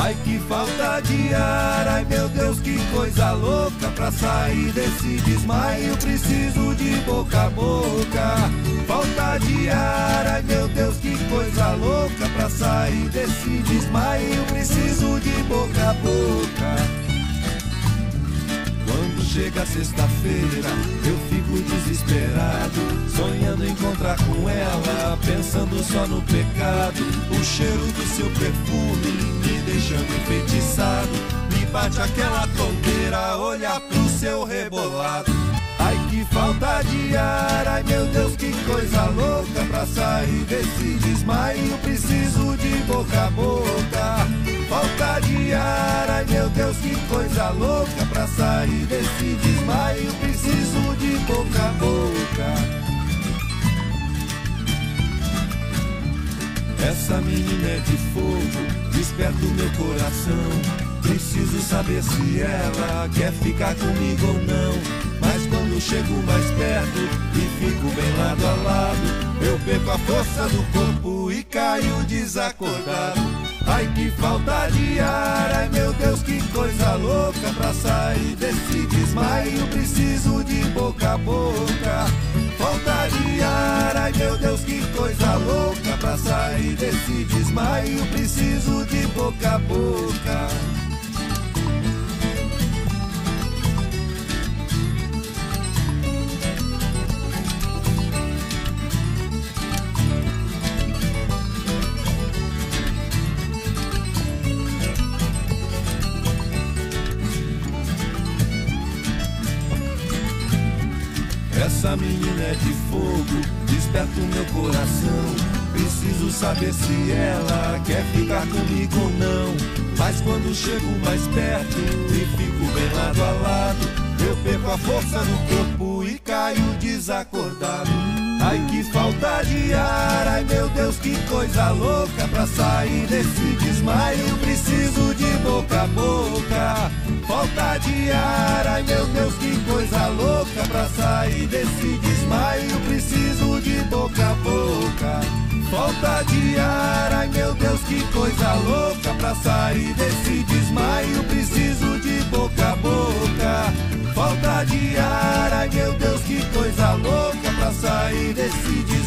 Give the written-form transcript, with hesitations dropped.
Ai que falta de ar, ai meu Deus que coisa louca. Pra sair desse desmaio preciso de boca a boca. Falta de ar, ai meu Deus que coisa louca. Pra sair desse desmaio preciso de boca a boca. Quando chega sexta-feira eu fico desesperado, sonhando encontrar com ela, pensando só no pecado. O cheiro do seu perfume me deixando enfeitiçado, me bate aquela tonteira olhar pro seu rebolado. Ai que falta de ar, ai meu Deus que coisa louca. Pra sair desse desmaio preciso de boca a boca. Falta de ar, ai meu Deus que coisa louca. Pra sair desse desmaio preciso de boca a boca. Essa menina é de fogo, desperta o meu coração. Preciso saber se ela quer ficar comigo ou não. Mas quando chego mais perto e fico bem lado a lado, eu perco a força do corpo e caio desacordado. Ai que falta de ar, ai meu Deus que coisa louca. Pra sair desse desmaio preciso de boca a boca. Falta de ar, ai meu Deus que coisa louca. Pra sair desse desmaio preciso de boca a boca. Essa menina é de fogo, desperta o meu coração. Preciso saber se ela quer ficar comigo ou não. Mas quando chego mais perto e fico bem lado a lado, eu perco a força do corpo e caio desacordado. Ai que falta de ar, ai meu Deus que coisa louca. Pra sair desse desmaio preciso de boca a boca. Falta de ar, ai meu Deus que coisa louca. Pra sair desse desmaio preciso de boca a boca. Falta de ar, ai meu Deus que coisa louca. Pra sair desse desmaio preciso de boca a boca. Falta de ar, ai meu Deus que coisa louca. Pra sair desse desmaio